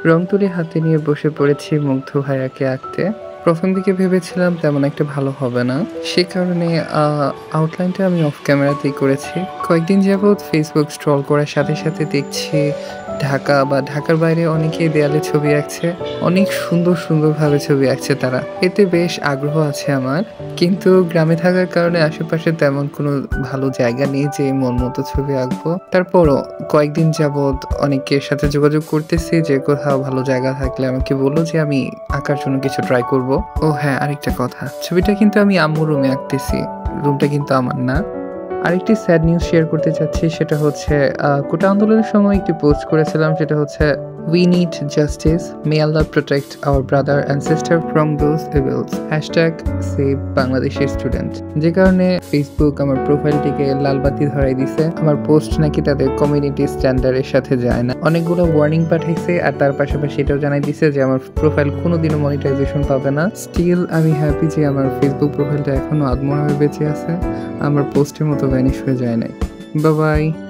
রং তুলি হাতে নিয়ে বসে পড়েছি মুগ্ধ ভাইয়াকে আঁকতে। ১ম দিকে ভেবেছিলাম তেমন একটা ভালো হবে না। সে কারণে আউটলাইনটা আমি অফ ক্যামেরাতেই করেছি। কয়েকদিন যাবৎ Facebook স্ক্রল করার সাথে, সাথে দেখছি ঢাকা বা ঢাকার বাইরে অনেকেই দেয়ালে ছবি আঁকছে। অনেক সুন্দর, সুন্দরভাবে ছবি আঁকছে তারা। এতে বেশ আগ্রহ আছে আমার। কিন্তু গ্রামে থাকার কারণে আশেপাশে তেমন কোনো ভালো জায়গা নেই যে মন মতো ছবি আঁকবো। তারপরও কয়েকদিন যাবৎ অনেকের সাথে যোগাযোগ করতেছি যে কোথাও ভালো জায়গা থাকলে আমাকে বলল যে আমি আঁকার জন্য কিছু ট্রাই করব। ও হ্যাঁ, আরেকটা কথা। ছবিটা কিন্তু আমি আম্মুর রুমে আঁকতেছি। রুমটা কিন্তু আমার না। আরেকটি স্যাড নিউজ শেয়ার করতে চাচ্ছি সেটা হচ্ছে কোটা আন্দোলনের সময় একটি পোস্ট করেছিলাম সেটা হচ্ছে "We need justice. May Allah protect our brother and sister from those evils. #save Bangladeshi student" যে কারণে Facebook আমার প্রোফাইলটিকে লাল বাতি ধরাই দিছে। আমার পোস্ট নাকি তাদের কমিউনিটি স্ট্যান্ডার্ডের সাথে যায় না। অনেকগুলো ওয়ার্নিং পাঠাইছে আর তার পাশাপাশি এটাও জানাই দিছে যে আমার প্রোফাইল কোনোদিনও মনিটাইজেশন পাবে না। স্টিল আমি হ্যাপি যে আমার Facebook প্রোফাইলটা এখনো আদমরাভাবে বেঁচে আছে। আমার পোস্টের মতো ভ্যানিশ হয়ে যায় নাই। Bye by.